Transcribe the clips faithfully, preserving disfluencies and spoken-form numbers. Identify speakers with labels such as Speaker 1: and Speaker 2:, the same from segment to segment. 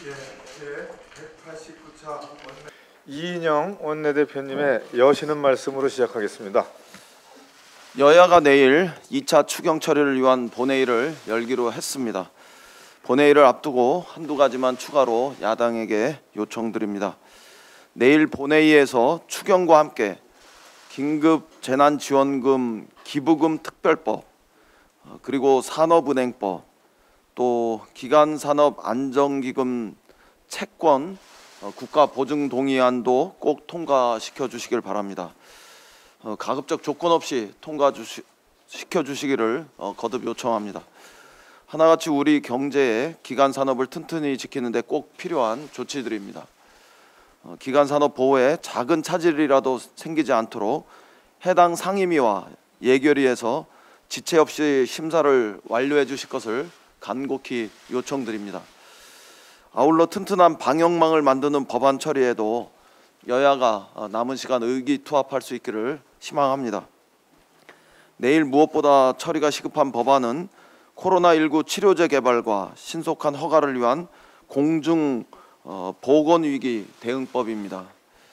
Speaker 1: 예, 제백팔십구 차 원내 이인영 원내대표님의 여시는 말씀으로 시작하겠습니다.
Speaker 2: 여야가 내일 이 차 추경 처리를 위한 본회의를 열기로 했습니다. 본회의를 앞두고 한두 가지만 추가로 야당에게 요청드립니다. 내일 본회의에서 추경과 함께 긴급 재난지원금 기부금 특별법, 그리고 산업은행법, 또 기간산업안정기금 채권 국가보증동의안도 꼭 통과시켜 주시길 바랍니다. 가급적 조건 없이 통과시켜 주시기를 거듭 요청합니다. 하나같이 우리 경제의 기간산업을 튼튼히 지키는 데 꼭 필요한 조치들입니다. 기간산업 보호에 작은 차질이라도 생기지 않도록 해당 상임위와 예결위에서 지체 없이 심사를 완료해 주실 것을 간곡히 요청드립니다. 아울러 튼튼한 방역망을 만드는 법안 처리에도 여야가 남은 시간 의기투합할 수 있기를 희망합니다. 내일 무엇보다 처리가 시급한 법안은 코로나십구 치료제 개발과 신속한 허가를 위한 공중 보건위기 대응법입니다.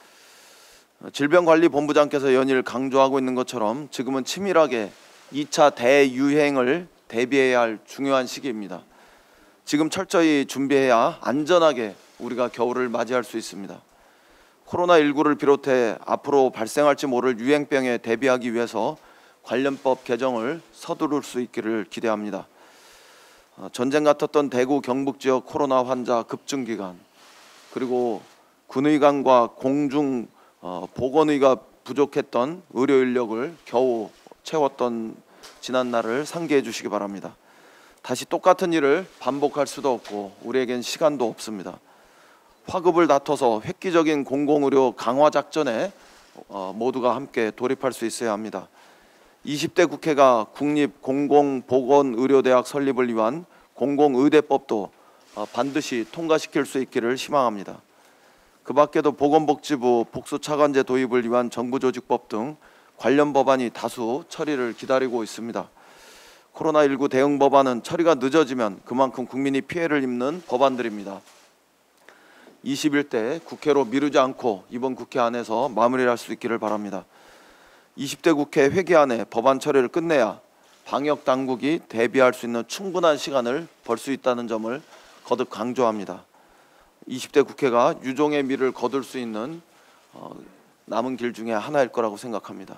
Speaker 2: 질병관리본부장께서 연일 강조하고 있는 것처럼 지금은 치밀하게 이 차 대유행을 대비해야 할 중요한 시기입니다. 지금 철저히 준비해야 안전하게 우리가 겨울을 맞이할 수 있습니다. 코로나십구를 비롯해 앞으로 발생할지 모를 유행병에 대비하기 위해서 관련법 개정을 서두를 수 있기를 기대합니다. 전쟁 같았던 대구 경북 지역 코로나 환자 급증 기간, 그리고 군의관과 공중 보건의가 부족했던 의료 인력을 겨우 채웠던 지난날을 상기해 주시기 바랍니다. 다시 똑같은 일을 반복할 수도 없고 우리에겐 시간도 없습니다. 화급을 다퉈서 획기적인 공공의료 강화 작전에 모두가 함께 돌입할 수 있어야 합니다. 이십 대 국회가 국립공공보건의료대학 설립을 위한 공공의대법도 반드시 통과시킬 수 있기를 희망합니다. 그 밖에도 보건복지부 복수차관제 도입을 위한 정부조직법 등 관련 법안이 다수 처리를 기다리고 있습니다. 코로나십구 대응 법안은 처리가 늦어지면 그만큼 국민이 피해를 입는 법안들입니다. 이십일 대 국회로 미루지 않고 이번 국회 안에서 마무리할 수 있기를 바랍니다. 이십 대 국회 회기 안에 법안 처리를 끝내야 방역 당국이 대비할 수 있는 충분한 시간을 벌 수 있다는 점을 거듭 강조합니다. 이십 대 국회가 유종의 미를 거둘 수 있는 어, 남은 길 중에 하나일 거라고 생각합니다.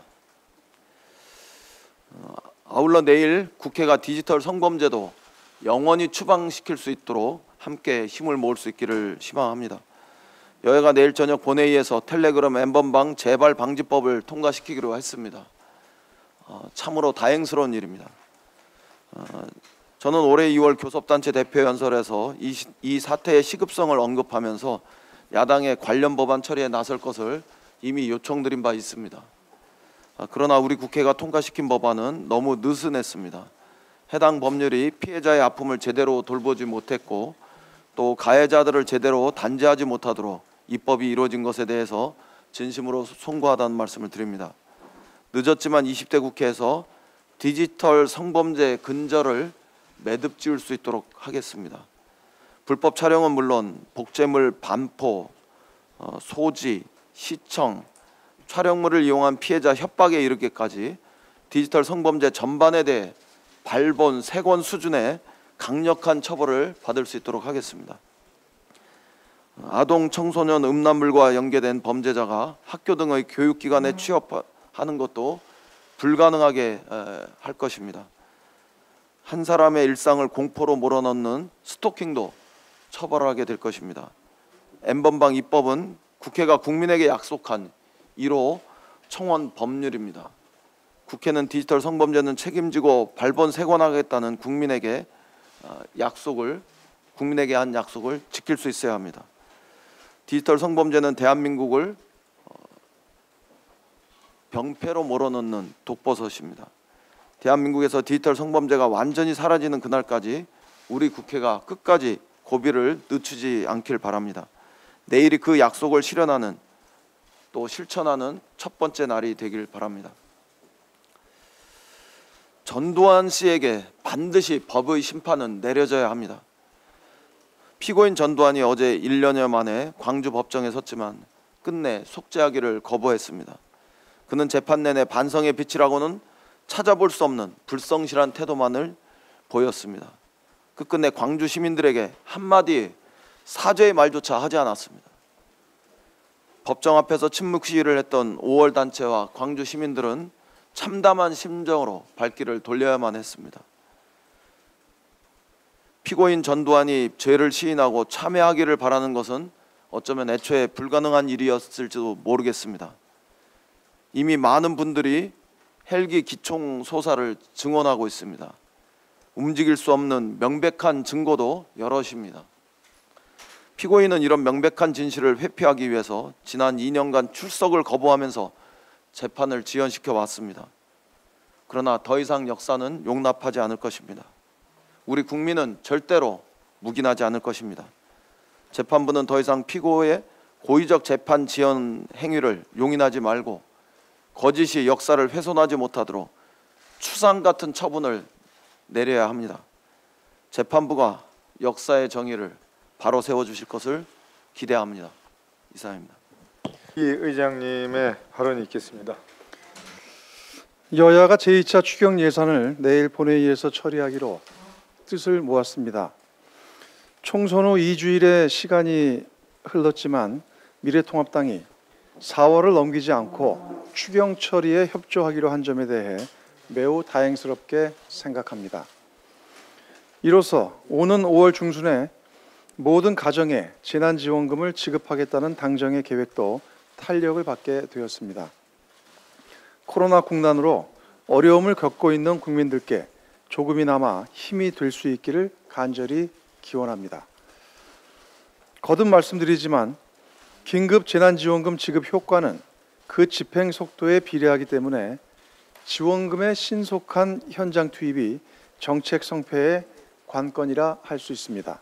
Speaker 2: 어, 아울러 내일 국회가 디지털 성범죄도 영원히 추방시킬 수 있도록 함께 힘을 모을 수 있기를 희망합니다. 여야가 내일 저녁 본회의에서 텔레그램 엠번방 재발 방지법을 통과시키기로 했습니다. 어, 참으로 다행스러운 일입니다. 어, 저는 올해 이월 교섭단체 대표연설에서 이, 이 사태의 시급성을 언급하면서 야당의 관련 법안 처리에 나설 것을 이미 요청드린 바 있습니다. 아, 그러나 우리 국회가 통과시킨 법안은 너무 느슨했습니다. 해당 법률이 피해자의 아픔을 제대로 돌보지 못했고 또 가해자들을 제대로 단죄하지 못하도록 입법이 이루어진 것에 대해서 진심으로 송구하다는 말씀을 드립니다. 늦었지만 이십 대 국회에서 디지털 성범죄 근절을 매듭 지을 수 있도록 하겠습니다. 불법 촬영은 물론 복제물 반포, 어, 소지, 시청, 촬영물을 이용한 피해자 협박에 이르기까지 디지털 성범죄 전반에 대해 발본, 세권 수준의 강력한 처벌을 받을 수 있도록 하겠습니다. 아동, 청소년, 음란물과 연계된 범죄자가 학교 등의 교육기관에 취업하는 것도 불가능하게 할 것입니다. 한 사람의 일상을 공포로 몰아넣는 스토킹도 처벌하게 될 것입니다. 엠번방 입법은 국회가 국민에게 약속한 일 호 청원 법률입니다. 국회는 디지털 성범죄는 책임지고 발본 세권하겠다는 국민에게 약속을 국민에게 한 약속을 지킬 수 있어야 합니다. 디지털 성범죄는 대한민국을 병폐로 몰아넣는 독버섯입니다. 대한민국에서 디지털 성범죄가 완전히 사라지는 그날까지 우리 국회가 끝까지 고비를 늦추지 않길 바랍니다. 내일이 그 약속을 실현하는 또 실천하는 첫 번째 날이 되길 바랍니다. 전두환 씨에게 반드시 법의 심판은 내려져야 합니다. 피고인 전두환이 어제 일 년여 만에 광주 법정에 섰지만 끝내 속죄하기를 거부했습니다. 그는 재판 내내 반성의 빛이라고는 찾아볼 수 없는 불성실한 태도만을 보였습니다. 그 끝내 광주 시민들에게 한마디 사죄의 말조차 하지 않았습니다. 법정 앞에서 침묵 시위를 했던 오월 단체와 광주 시민들은 참담한 심정으로 발길을 돌려야만 했습니다. 피고인 전두환이 죄를 시인하고 참회하기를 바라는 것은 어쩌면 애초에 불가능한 일이었을지도 모르겠습니다. 이미 많은 분들이 헬기 기총 소사를 증언하고 있습니다. 움직일 수 없는 명백한 증거도 여럿입니다. 피고인은 이런 명백한 진실을 회피하기 위해서 지난 이 년간 출석을 거부하면서 재판을 지연시켜 왔습니다. 그러나 더 이상 역사는 용납하지 않을 것입니다. 우리 국민은 절대로 묵인하지 않을 것입니다. 재판부는 더 이상 피고의 고의적 재판 지연 행위를 용인하지 말고 거짓이 역사를 훼손하지 못하도록 추상 같은 처분을 내려야 합니다. 재판부가 역사의 정의를 바로 세워주실 것을 기대합니다. 이상입니다.
Speaker 1: 이 의장님의 발언이 있겠습니다.
Speaker 3: 여야가 제이 차 추경 예산을 내일 본회의에서 처리하기로 뜻을 모았습니다. 총선 후 이 주일의 시간이 흘렀지만 미래통합당이 사월을 넘기지 않고 추경 처리에 협조하기로 한 점에 대해 매우 다행스럽게 생각합니다. 이로써 오는 오월 중순에 모든 가정에 재난지원금을 지급하겠다는 당정의 계획도 탄력을 받게 되었습니다. 코로나 국난으로 어려움을 겪고 있는 국민들께 조금이나마 힘이 될 수 있기를 간절히 기원합니다. 거듭 말씀드리지만 긴급 재난지원금 지급 효과는 그 집행 속도에 비례하기 때문에 지원금의 신속한 현장 투입이 정책 성패의 관건이라 할 수 있습니다.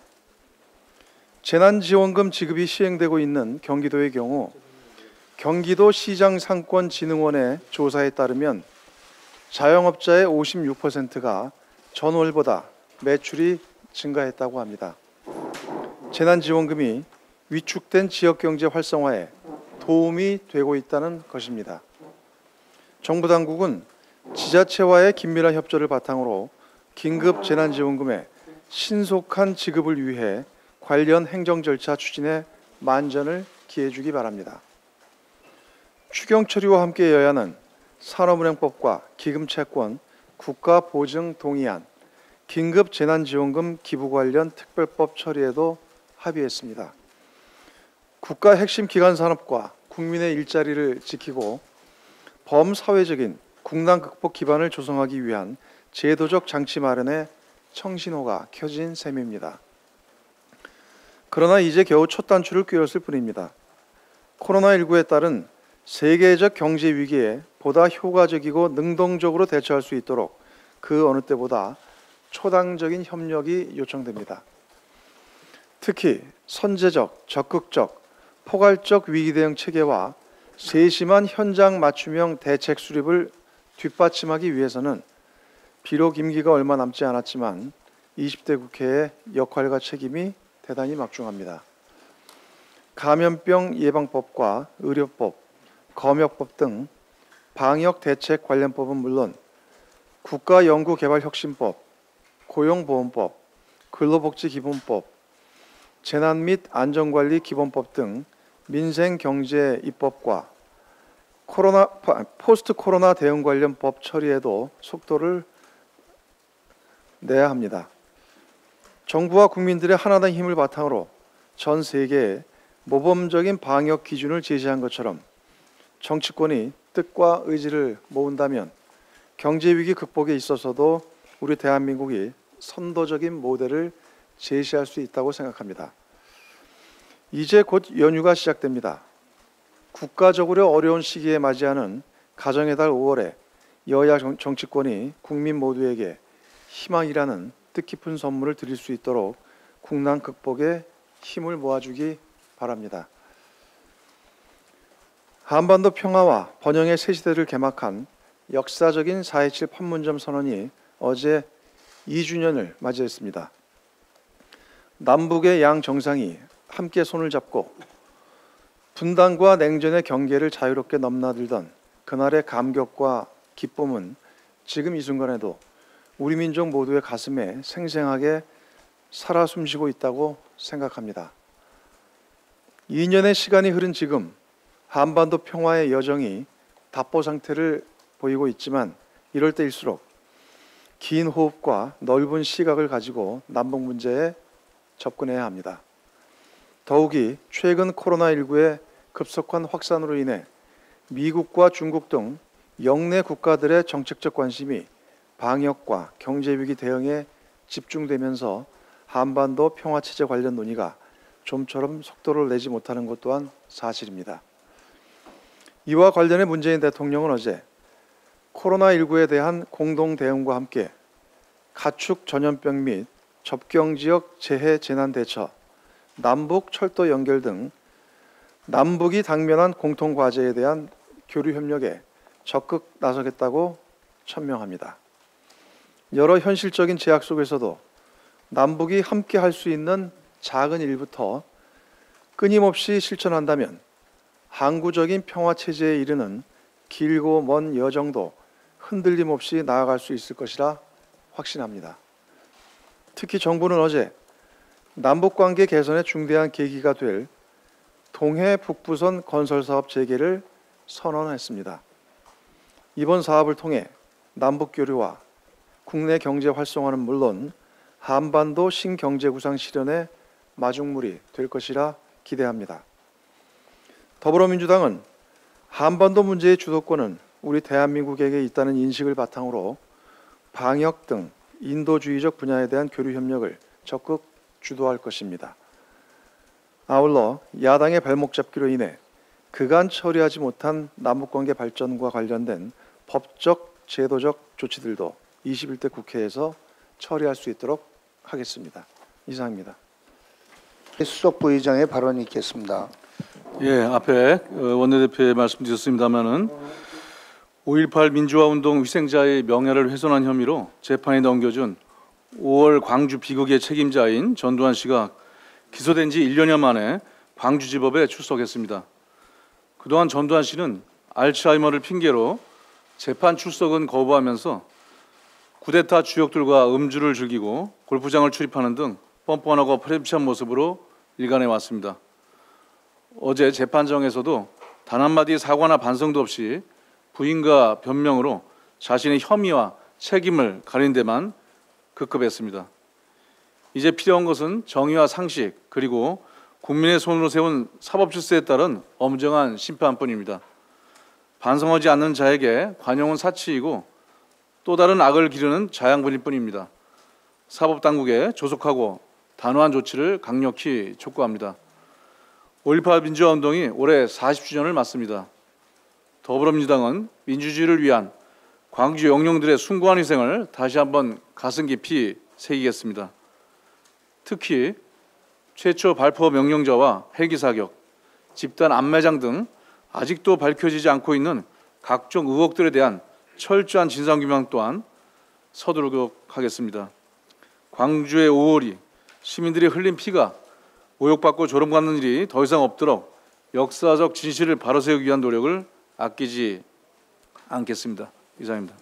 Speaker 3: 재난지원금 지급이 시행되고 있는 경기도의 경우 경기도 시장상권진흥원의 조사에 따르면 자영업자의 오십육 퍼센트가 전월보다 매출이 증가했다고 합니다. 재난지원금이 위축된 지역경제 활성화에 도움이 되고 있다는 것입니다. 정부 당국은 지자체와의 긴밀한 협조를 바탕으로 긴급 재난지원금의 신속한 지급을 위해 관련 행정 절차 추진에 만전을 기해 주기 바랍니다. 추경 처리와 함께 여야는 산업은행법과 기금채권, 국가보증동의안, 긴급 재난지원금 기부 관련 특별법 처리에도 합의했습니다. 국가 핵심 기관 산업과 국민의 일자리를 지키고 범사회적인 국난 극복 기반을 조성하기 위한 제도적 장치 마련에 청신호가 켜진 셈입니다. 그러나 이제 겨우 첫 단추를 꿰었을 뿐입니다. 코로나십구에 따른 세계적 경제 위기에 보다 효과적이고 능동적으로 대처할 수 있도록 그 어느 때보다 초당적인 협력이 요청됩니다. 특히 선제적, 적극적, 포괄적 위기 대응 체계와 세심한 현장 맞춤형 대책 수립을 뒷받침하기 위해서는 비록 임기가 얼마 남지 않았지만 이십 대 국회의 역할과 책임이 대단히 막중합니다. 감염병 예방법과 의료법, 검역법 등 방역 대책 관련법은 물론 국가연구개발혁신법, 고용보험법, 근로복지기본법, 재난 및 안전관리 기본법 등 민생경제 입법과 코로나, 포스트 코로나 대응 관련 법 처리에도 속도를 내야 합니다. 정부와 국민들의 하나된 힘을 바탕으로 전 세계에 모범적인 방역 기준을 제시한 것처럼 정치권이 뜻과 의지를 모은다면 경제위기 극복에 있어서도 우리 대한민국이 선도적인 모델을 제시할 수 있다고 생각합니다. 이제 곧 연휴가 시작됩니다. 국가적으로 어려운 시기에 맞이하는 가정의 달 오월에 여야 정치권이 국민 모두에게 희망이라는 뜻깊은 선물을 드릴 수 있도록 국난 극복에 힘을 모아주기 바랍니다. 한반도 평화와 번영의 새 시대를 개막한 역사적인 사 이십칠 판문점 선언이 어제 이 주년을 맞이했습니다. 남북의 양 정상이 함께 손을 잡고 분단과 냉전의 경계를 자유롭게 넘나들던 그날의 감격과 기쁨은 지금 이 순간에도 우리 민족 모두의 가슴에 생생하게 살아 숨쉬고 있다고 생각합니다. 이 년의 시간이 흐른 지금 한반도 평화의 여정이 답보 상태를 보이고 있지만 이럴 때일수록 긴 호흡과 넓은 시각을 가지고 남북 문제에 접근해야 합니다. 더욱이 최근 코로나십구의 급속한 확산으로 인해 미국과 중국 등 영내 국가들의 정책적 관심이 방역과 경제위기 대응에 집중되면서 한반도 평화체제 관련 논의가 좀처럼 속도를 내지 못하는 것 또한 사실입니다. 이와 관련해 문재인 대통령은 어제 코로나십구에 대한 공동 대응과 함께 가축 전염병 및 접경지역 재해 재난 대처, 남북 철도 연결 등 남북이 당면한 공통 과제에 대한 교류 협력에 적극 나서겠다고 천명합니다. 여러 현실적인 제약 속에서도 남북이 함께 할 수 있는 작은 일부터 끊임없이 실천한다면 항구적인 평화 체제에 이르는 길고 먼 여정도 흔들림 없이 나아갈 수 있을 것이라 확신합니다. 특히 정부는 어제 남북관계 개선의 중대한 계기가 될 동해 북부선 건설사업 재개를 선언했습니다. 이번 사업을 통해 남북 교류와 국내 경제 활성화는 물론 한반도 신경제구상 실현의 마중물이 될 것이라 기대합니다. 더불어민주당은 한반도 문제의 주도권은 우리 대한민국에게 있다는 인식을 바탕으로 방역 등 인도주의적 분야에 대한 교류 협력을 적극 주도할 것입니다. 아울러 야당의 발목 잡기로 인해 그간 처리하지 못한 남북관계 발전과 관련된 법적, 제도적 조치들도 이십일 대 국회에서 처리할 수 있도록 하겠습니다. 이상입니다.
Speaker 4: 수석 부의장의 발언이 있겠습니다.
Speaker 5: 예, 앞에 원내대표의 말씀드렸습니다마는 오일팔 민주화운동 희생자의 명예를 훼손한 혐의로 재판에 넘겨준 오월 광주 비극의 책임자인 전두환 씨가 기소된 지 일 년여 만에 광주지법에 출석했습니다. 그동안 전두환 씨는 알츠하이머를 핑계로 재판 출석은 거부하면서 쿠데타 주역들과 음주를 즐기고 골프장을 출입하는 등 뻔뻔하고 프레임치한 모습으로 일관해 왔습니다. 어제 재판정에서도 단 한마디 사과나 반성도 없이 부인과 변명으로 자신의 혐의와 책임을 가린 데만 급급했습니다. 이제 필요한 것은 정의와 상식 그리고 국민의 손으로 세운 사법질서에 따른 엄정한 심판뿐입니다. 반성하지 않는 자에게 관용은 사치이고 또 다른 악을 기르는 자양분일 뿐입니다. 사법당국에 조속하고 단호한 조치를 강력히 촉구합니다. 오일팔 민주화운동이 올해 사십 주년을 맞습니다. 더불어민주당은 민주주의를 위한 광주 영령들의 숭고한 희생을 다시 한번 가슴 깊이 새기겠습니다. 특히 최초 발포 명령자와 헬기 사격, 집단 암매장 등 아직도 밝혀지지 않고 있는 각종 의혹들에 대한 철저한 진상규명 또한 서두르도록 하겠습니다. 광주의 오월이 시민들이 흘린 피가 모욕받고 조롱받는 일이 더 이상 없도록 역사적 진실을 바로 세우기 위한 노력을 아끼지 않겠습니다. 이상입니다.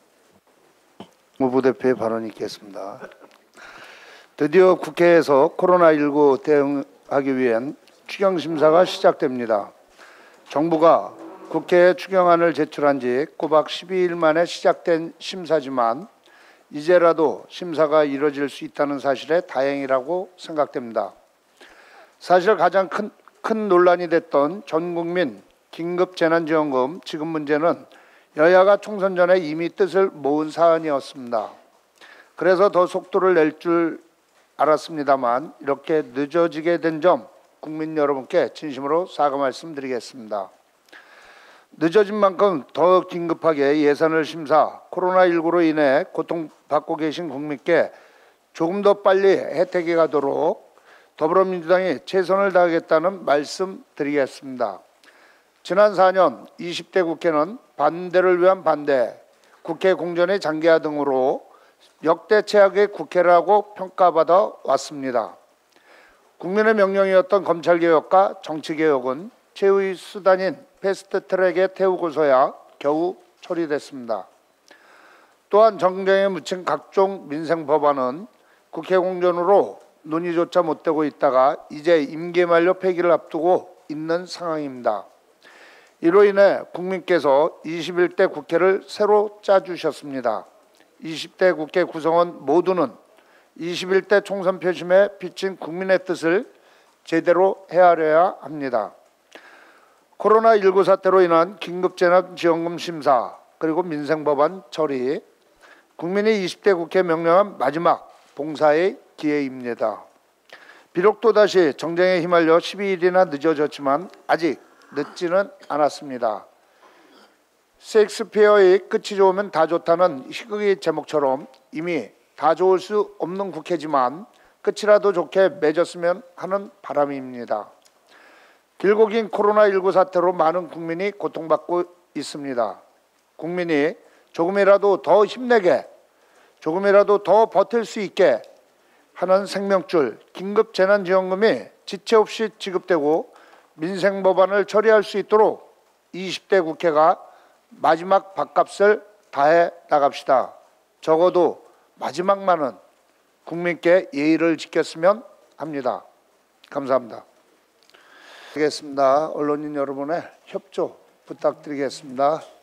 Speaker 4: 무부대표의 발언이 있겠습니다. 드디어 국회에서 코로나십구 대응하기 위한 추경심사가 시작됩니다. 정부가 국회에 추경안을 제출한 지 꼬박 십이 일 만에 시작된 심사지만 이제라도 심사가 이뤄질 수 있다는 사실에 다행이라고 생각됩니다. 사실 가장 큰, 큰 논란이 됐던 전국민 긴급재난지원금 지급 문제는 여야가 총선 전에 이미 뜻을 모은 사안이었습니다. 그래서 더 속도를 낼 줄 알았습니다만 이렇게 늦어지게 된 점 국민 여러분께 진심으로 사과 말씀드리겠습니다. 늦어진 만큼 더 긴급하게 예산을 심사, 코로나십구로 인해 고통받고 계신 국민께 조금 더 빨리 혜택이 가도록 더불어민주당이 최선을 다하겠다는 말씀 드리겠습니다. 지난 사 년 이십 대 국회는 반대를 위한 반대, 국회 공전의 장기화 등으로 역대 최악의 국회라고 평가받아 왔습니다. 국민의 명령이었던 검찰개혁과 정치개혁은 최후의 수단인 패스트트랙에 태우고서야 겨우 처리됐습니다. 또한 정쟁에 묻힌 각종 민생 법안은 국회 공전으로 논의조차 못되고 있다가 이제 임기 만료 폐기를 앞두고 있는 상황입니다. 이로 인해 국민께서 이십일 대 국회를 새로 짜주셨습니다. 이십 대 국회 구성원 모두는 이십일 대 총선 표심에 비친 국민의 뜻을 제대로 헤아려야 합니다. 코로나십구 사태로 인한 긴급재난지원금 심사 그리고 민생법안 처리, 국민이 이십 대 국회 명령한 마지막 봉사의 기회입니다. 비록 또다시 정쟁에 휘말려 십이 일이나 늦어졌지만 아직 늦지는 않았습니다. 셰익스피어의 끝이 좋으면 다 좋다는 희극의 제목처럼 이미 다 좋을 수 없는 국회지만 끝이라도 좋게 맺었으면 하는 바람입니다. 길고 긴 코로나십구 사태로 많은 국민이 고통받고 있습니다. 국민이 조금이라도 더 힘내게, 조금이라도 더 버틸 수 있게 하는 생명줄 긴급재난지원금이 지체 없이 지급되고 민생법안을 처리할 수 있도록 이십 대 국회가 마지막 밥값을 다해 나갑시다. 적어도 마지막만은 국민께 예의를 지켰으면 합니다. 감사합니다. 알겠습니다. 언론인 여러분의 협조 부탁드리겠습니다.